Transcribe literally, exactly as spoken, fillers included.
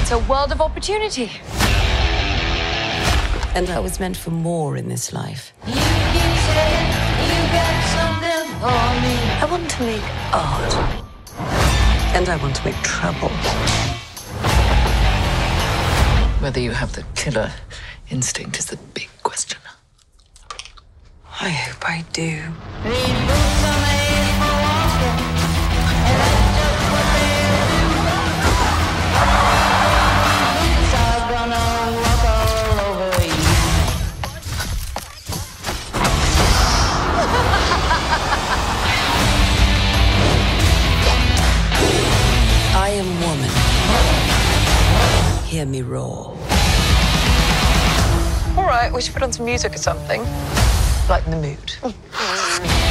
It's a world of opportunity. And I was meant for more in this life. You keep saying you got something for me. I want to make art. And I want to make trouble. Whether you have the killer instinct is the big question. I hope I do. These boots are made for walking, and that's just what they do. Boots are gonna walk all over you. I am woman. Hear me roar. All right, we should put on some music or something. Lighten the mood.